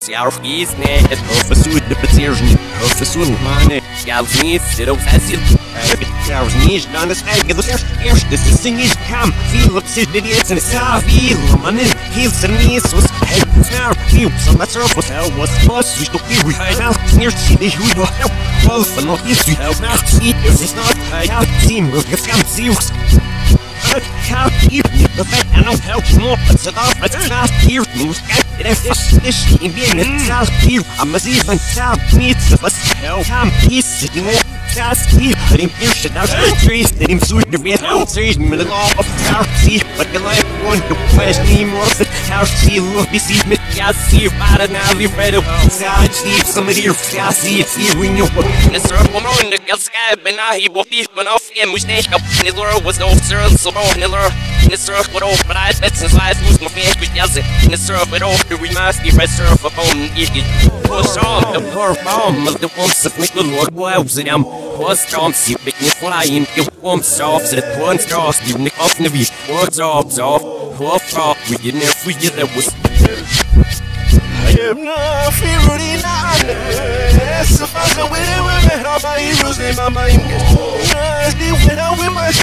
Sjarfis net professor de beteersen professor mane Sjalfis zero sasil Sjarfis dan is eigenlijk de eerste sing is kam veel op zit dit is en savil man heel sernis was het snaar heel so much of was hell was was we toch weer hij nou neer zie die hoe nog wel van nog is u help nacht ziet is not hij had zien we gaan zien how you the fact I don't help more but so that's not here moves this in being it sounds here I'm a season sound needs of us help come he's sitting there that's here but him here shit out the trees that him suit the red out trees in the law of our sea but the life one to question him more the how she look be see me I see about now we read of side see somebody here I see it's here when you it's a woman the girl sky but now he will be but off him which they up in the world was no sir so Niller in the surf with all but I bet since last lose my face with yells in the surf with all the remaster red surf up on it push on the poor bomb of the pumps of little look wows in them was storm see big flying the pumps off to the one stars you nick off in the beach what's off we didn't if we get that was I am not feeling none so far away with all my heroes in my mind still without with my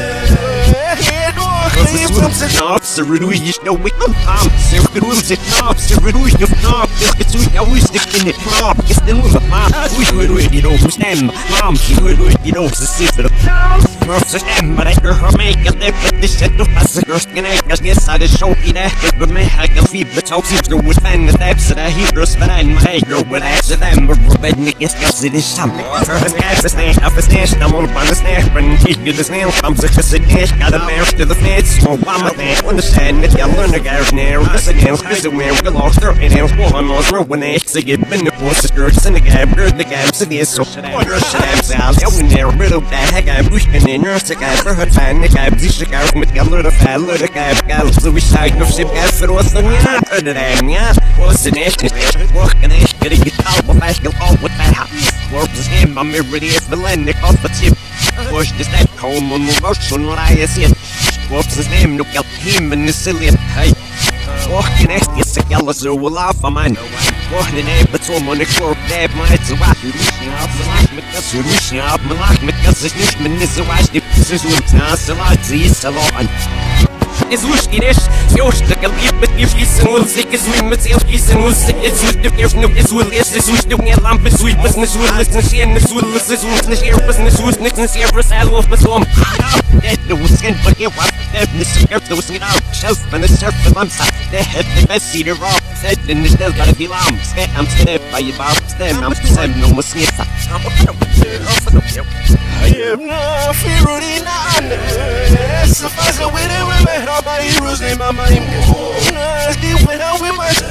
Knobs, ruhig, no wait, sehr beruhigt, Knobs, ruhig, Knobs, it's ruhig, I wish the in the knob, it's the move of mom, ruhig, you know, who's them, mom, ruhig, you know, the secret of Murph's them, but I hear her make a lip at the shit of passengers, and I guess I just show you that, but me, I can feed the talks, if there was fan the steps that I hear, but I might go with ass of them, but Robin is just it is something. For his gas, the snake, up his snake, I'm on the snake, and he did the snail, comes a kiss, got a bear to the face, so I'm a man, understand that you learn the guys now, this again, because the way we lost their hands, one was when they exit, been the force of skirts, and the guy, bird the gaps, and so order shabs out, when they're rid of that, I got pushing in your sick guy for her fan, the guy, this guy, with the little fat, little guy, so we side of ship, guy, for what's the yeah, heard it, yeah, what's the nation, walking, getting it out, but I go all with that house, works him, I'm ready, it's the land, off the tip. Push this that comb on the motion when I see it. What's his name? Look at him in the silly. Hey, walking next, yes, a yellow so will laugh a man. Walking in but someone the clerk there might so what you reaching up, my life, because it's nicht min is so watch the position with us a lot, see it's a lot. Is lustig, Josh, the Galip, but if he's in will sick as we must he's in will sick, it's with the air, no, it's will, it's with the lamp, it's with business, will listen, she and this will listen, it's here, business, who's next, it's here, for sale of the storm. The skin, but here, what, this air, the whisking out, shelf, and the surf, the lumps, the head, the best cedar rock, said, and the still gotta be lamb, I'm scared by your bar, stem, I'm scared, no more sniff. I am not feeling none, so far away, my heroes in my mind. Still went out with my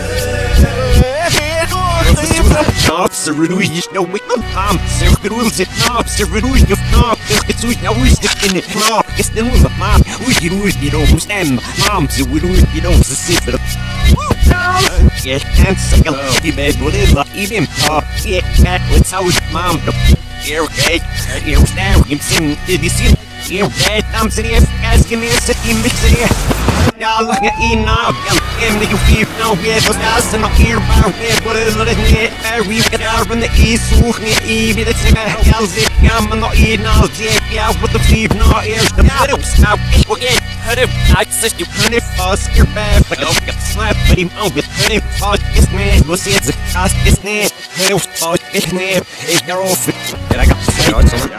Knobs, ruhig, no wait, sehr beruhigt, Knobs, ruhig, Knobs, it's ruhig, now we stick in the knob, it's the move of mom, we ruhig, you know, who's them, moms, we ruhig, you know, the secret of yes, and second, the bed, whatever, even talk, yeah, that was how his mom, here, okay, here, now, him sing, did you see? You're dead, I'm serious, guys, give me a second mix here. Y'all look at you now, I'm the you no get was gas and here about it, but it's not it. We get out from the east, look me, even the thing I have it. I'm not eating all day, yeah, with the feet, no ears, the middles. Now, people get hurt if I said you put it fast, you're bad, but I'll get slapped, but him out with hurt if fast, it's man, was it the cast, it's net, hurt if fast, it's net, it's your off it. And I got to say, on some.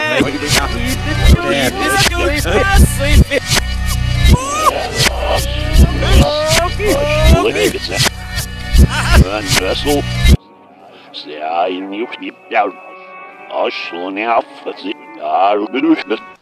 Vessel, say I knew keep down. I shall now, let's see, I will be